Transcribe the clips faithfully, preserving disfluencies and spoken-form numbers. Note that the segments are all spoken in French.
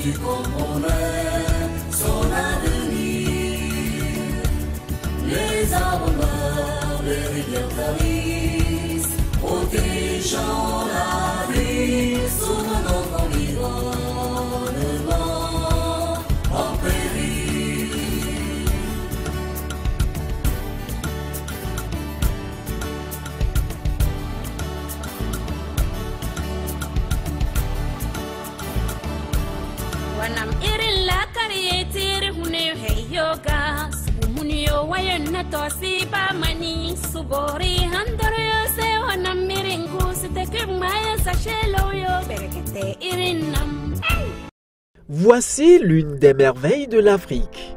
tu comprenais son avenir. Les arbres meurent, les rivières tarissent, protégeant la vie sous notre environnement en péril. Wanam irin la karietir hune heyoga sumunyo wayna tosi ba mani subori handoro se wanam miringu site maya sachelo yo berekete irinam. Voici l'une des merveilles de l'Afrique.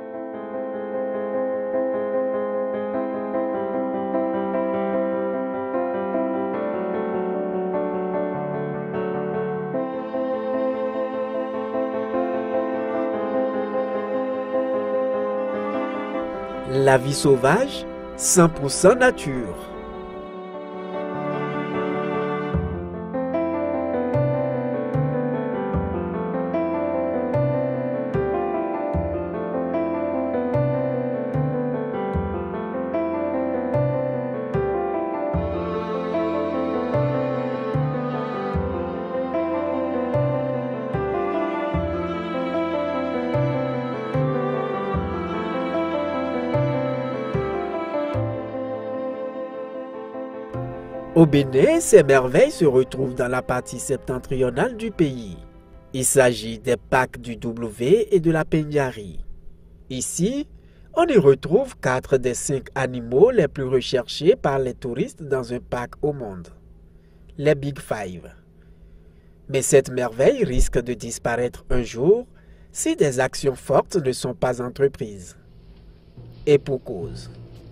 La vie sauvage, cent pour cent nature. Au Bénin, ces merveilles se retrouvent dans la partie septentrionale du pays. Il s'agit des parcs du W et de la Pendiari. Ici, on y retrouve quatre des cinq animaux les plus recherchés par les touristes dans un parc au monde, les Big Five. Mais cette merveille risque de disparaître un jour si des actions fortes ne sont pas entreprises. Et pour cause.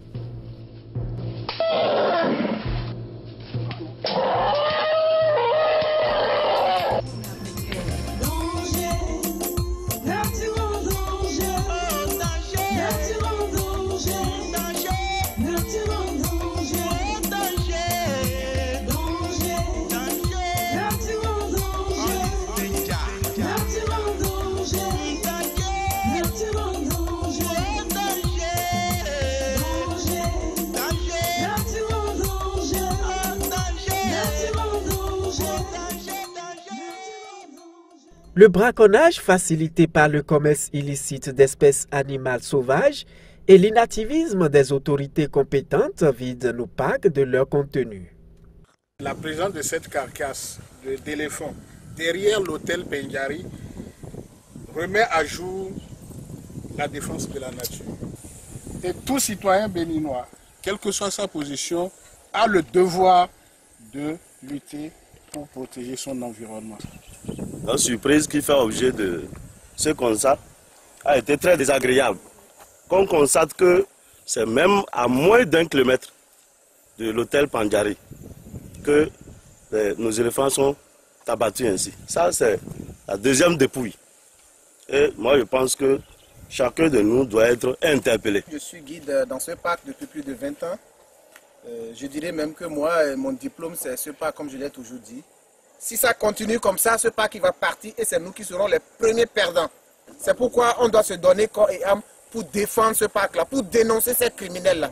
Le braconnage facilité par le commerce illicite d'espèces animales sauvages et l'inactivisme des autorités compétentes vident nos parcs de leur contenu. La présence de cette carcasse d'éléphant derrière l'hôtel Pendiari remet à jour la défense de la nature. Et tout citoyen béninois, quelle que soit sa position, a le devoir de lutter pour protéger son environnement. La surprise qui fait objet de ce constat a été très désagréable. On constate que c'est même à moins d'un kilomètre de l'hôtel Pendiari que les, nos éléphants sont abattus ainsi. Ça, c'est la deuxième dépouille. Et moi, je pense que chacun de nous doit être interpellé. Je suis guide dans ce parc depuis plus de vingt ans. Euh, je dirais même que moi, mon diplôme, c'est ce parc, comme je l'ai toujours dit. Si ça continue comme ça, ce parc il va partir et c'est nous qui serons les premiers perdants. C'est pourquoi on doit se donner corps et âme pour défendre ce parc-là, pour dénoncer ces criminels-là.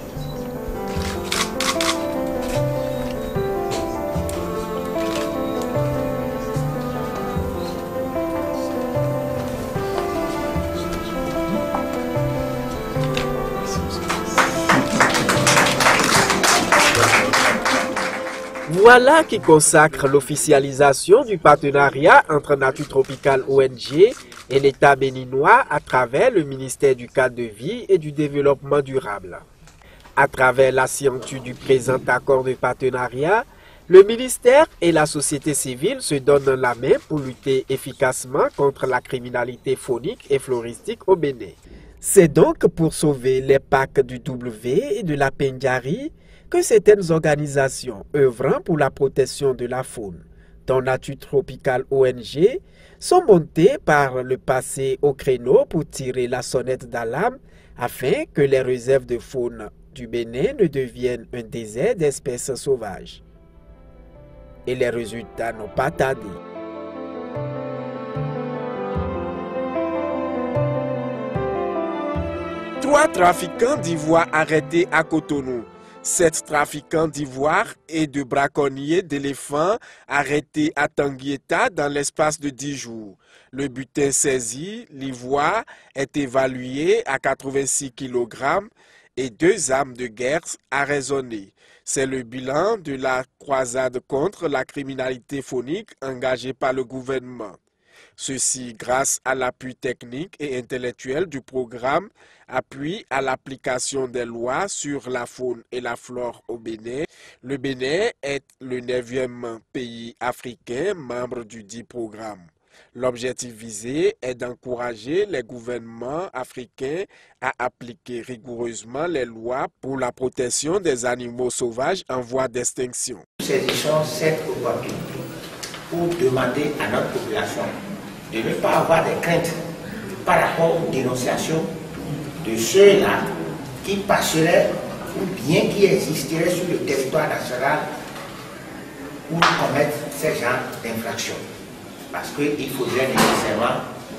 Voilà qui consacre l'officialisation du partenariat entre Nature Tropicale O N G et l'État béninois à travers le ministère du Cadre de vie et du Développement durable. À travers la signature du présent accord de partenariat, le ministère et la société civile se donnent la main pour lutter efficacement contre la criminalité faunique et floristique au Bénin. C'est donc pour sauver les parcs du W et de la Pendiari que certaines organisations œuvrant pour la protection de la faune, dont Nature Tropicale O N G, sont montées par le passé au créneau pour tirer la sonnette d'alarme afin que les réserves de faune du Bénin ne deviennent un désert d'espèces sauvages. Et les résultats n'ont pas tardé. vingt-trois trafiquants d'ivoire arrêtés à Cotonou. Sept trafiquants d'ivoire et de braconniers d'éléphants arrêtés à Tanguieta dans l'espace de dix jours. Le butin saisi, l'ivoire, est évalué à quatre-vingt-six kilogrammes et deux armes de guerre arraisonnées. C'est le bilan de la croisade contre la criminalité phonique engagée par le gouvernement. Ceci grâce à l'appui technique et intellectuel du programme Appui à l'application des lois sur la faune et la flore au Bénin. Le Bénin est le neuvième pays africain membre du dit programme. L'objectif visé est d'encourager les gouvernements africains à appliquer rigoureusement les lois pour la protection des animaux sauvages en voie d'extinction. Saisissons cette opportunité pour demander à notre population de ne pas avoir de craintes par rapport aux dénonciations de ceux-là qui passeraient ou bien qui existeraient sur le territoire national pour commettre ce genre d'infractions. Parce qu'il faudrait nécessairement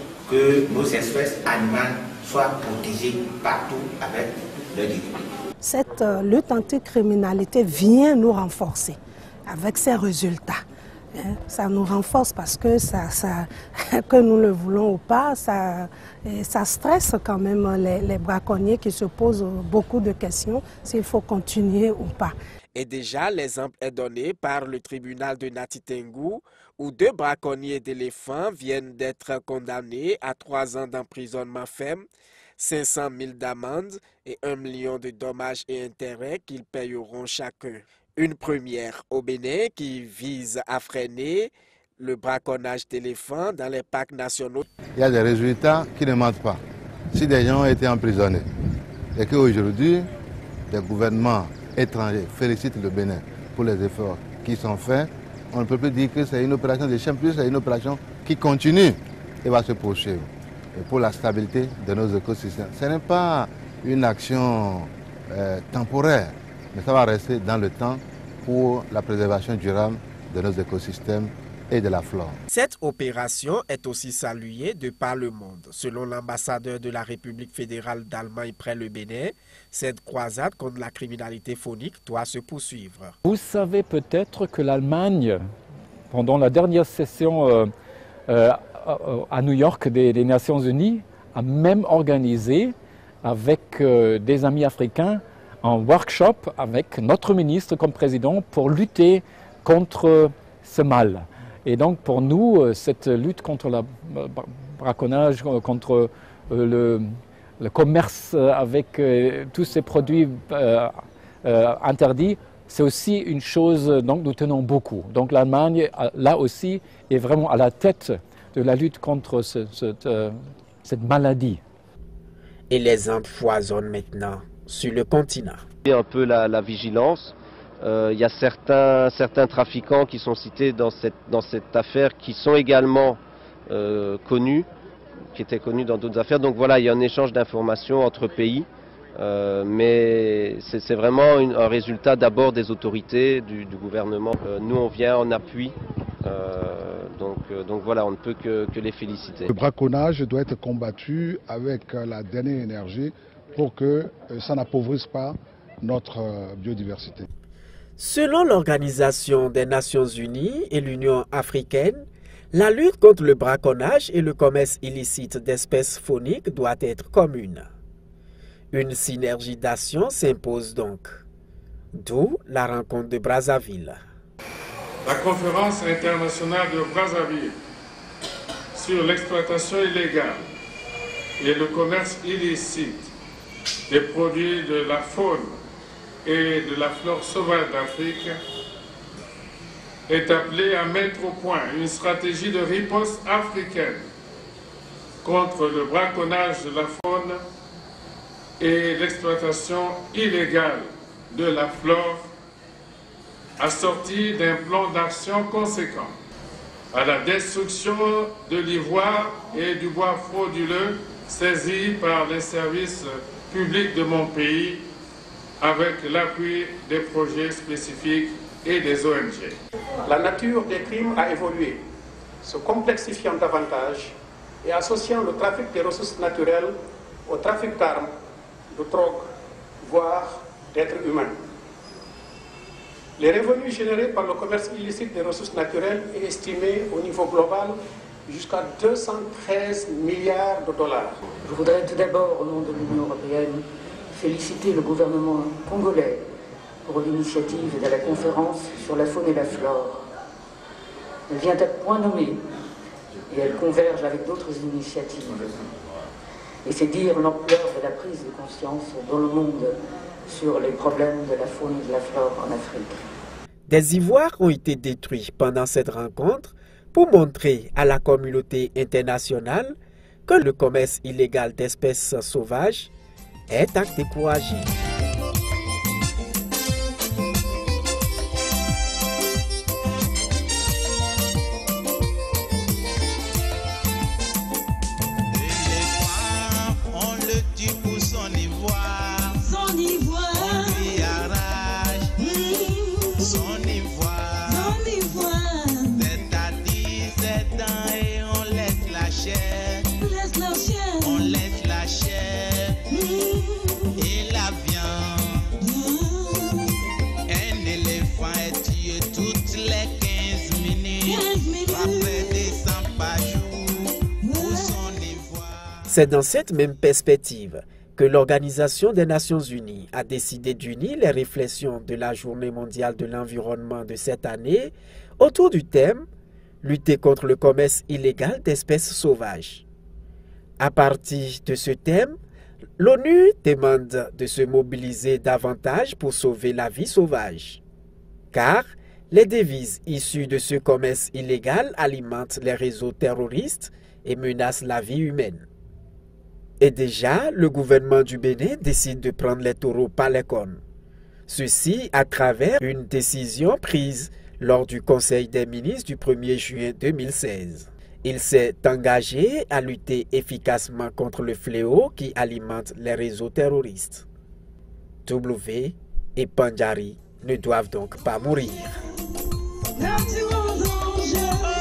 que nos espèces animales soient protégées partout avec le diplôme. Cette euh, lutte anticriminalité vient nous renforcer avec ces résultats. Hein. Ça nous renforce parce que, ça, ça, que nous le voulons ou pas, ça, ça stresse quand même les, les braconniers qui se posent beaucoup de questions s'il faut continuer ou pas. Et déjà, l'exemple est donné par le tribunal de Nati Tengou, où deux braconniers d'éléphants viennent d'être condamnés à trois ans d'emprisonnement ferme, cinq cent mille d'amende et un million de dommages et intérêts qu'ils payeront chacun. Une première au Bénin qui vise à freiner le braconnage d'éléphants dans les parcs nationaux. Il y a des résultats qui ne mentent pas. Si des gens ont été emprisonnés et qu'aujourd'hui, les gouvernements étrangers félicitent le Bénin pour les efforts qui sont faits, on ne peut plus dire que c'est une opération de chaîne, plus c'est une opération qui continue et va se poursuivre. Et pour la stabilité de nos écosystèmes. Ce n'est pas une action euh, temporaire, mais ça va rester dans le temps pour la préservation durable de nos écosystèmes et de la flore. Cette opération est aussi saluée de par le monde. Selon l'ambassadeur de la République fédérale d'Allemagne près le Bénin, cette croisade contre la criminalité phonique doit se poursuivre. Vous savez peut-être que l'Allemagne, pendant la dernière session euh, euh, à New York des, des Nations Unies, a même organisé avec euh, des amis africains un workshop avec notre ministre comme président pour lutter contre ce mal. Et donc pour nous, cette lutte contre le braconnage, contre le, le commerce avec tous ces produits euh, euh, interdits, c'est aussi une chose dont nous tenons beaucoup. Donc l'Allemagne, là aussi, est vraiment à la tête de la lutte contre ce, cette, euh, cette maladie. Et les hommes foisonnent maintenant sur le continent. Un peu la, la vigilance. Euh, il y a certains, certains trafiquants qui sont cités dans cette, dans cette affaire qui sont également euh, connus, qui étaient connus dans d'autres affaires. Donc voilà, il y a un échange d'informations entre pays, euh, mais c'est vraiment une, un résultat d'abord des autorités, du, du gouvernement. Euh, nous, on vient en appui, euh, donc, euh, donc voilà, on ne peut que, que les féliciter. Le braconnage doit être combattu avec la dernière énergie pour que ça n'appauvrisse pas notre biodiversité. Selon l'Organisation des Nations Unies et l'Union africaine, la lutte contre le braconnage et le commerce illicite d'espèces fauniques doit être commune. Une synergie d'action s'impose donc, d'où la rencontre de Brazzaville. La conférence internationale de Brazzaville sur l'exploitation illégale et le commerce illicite des produits de la faune et de la flore sauvage d'Afrique est appelée à mettre au point une stratégie de riposte africaine contre le braconnage de la faune et l'exploitation illégale de la flore, assortie d'un plan d'action conséquent à la destruction de l'ivoire et du bois frauduleux saisis par les services publics de mon pays avec l'appui des projets spécifiques et des O N G. La nature des crimes a évolué, se complexifiant davantage et associant le trafic des ressources naturelles au trafic d'armes, de drogue, voire d'êtres humains. Les revenus générés par le commerce illicite des ressources naturelles est estimé au niveau global jusqu'à deux cent treize milliards de dollars. Je voudrais tout d'abord, au nom de l'Union européenne, féliciter le gouvernement congolais pour l'initiative de la conférence sur la faune et la flore. Elle vient à point nommé et elle converge avec d'autres initiatives. Et c'est dire l'ampleur de la prise de conscience dans le monde sur les problèmes de la faune et de la flore en Afrique. Des ivoires ont été détruits pendant cette rencontre pour montrer à la communauté internationale que le commerce illégal d'espèces sauvages est à décourager. C'est dans cette même perspective que l'Organisation des Nations Unies a décidé d'unir les réflexions de la Journée mondiale de l'environnement de cette année autour du thème « Lutter contre le commerce illégal d'espèces sauvages ». À partir de ce thème, l'ONU demande de se mobiliser davantage pour sauver la vie sauvage. Car les devises issues de ce commerce illégal alimentent les réseaux terroristes et menacent la vie humaine. Et déjà, le gouvernement du Bénin décide de prendre les taureaux par les cornes. Ceci à travers une décision prise lors du Conseil des ministres du premier juin deux mille seize. Il s'est engagé à lutter efficacement contre le fléau qui alimente les réseaux terroristes. W et Pandjari ne doivent donc pas mourir. Now to all those